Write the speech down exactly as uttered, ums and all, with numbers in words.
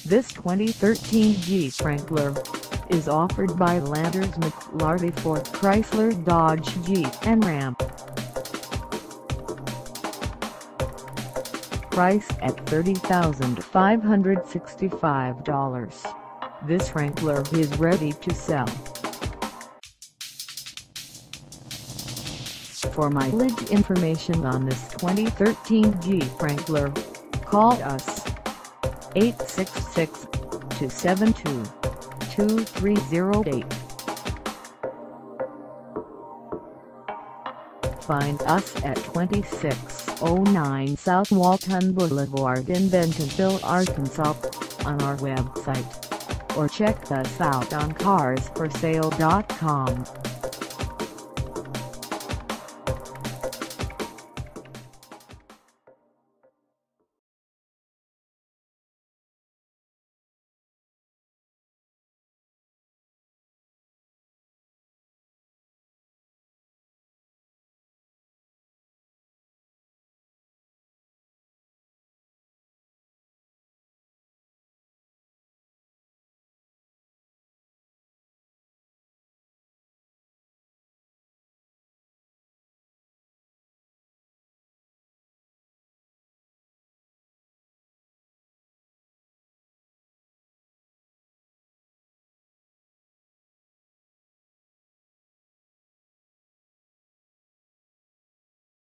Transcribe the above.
This twenty thirteen Jeep Wrangler is offered by Landers McLarty Ford Chrysler Dodge Jeep and Ram. Price at thirty thousand five hundred sixty-five dollars. This Wrangler is ready to sell. For mileage information on this twenty thirteen Jeep Wrangler, call us eight six six, two seven two, two three zero eight. Find us at twenty-six oh nine South Walton Boulevard in Bentonville, Arkansas, on our website, or check us out on cars for sale dot com.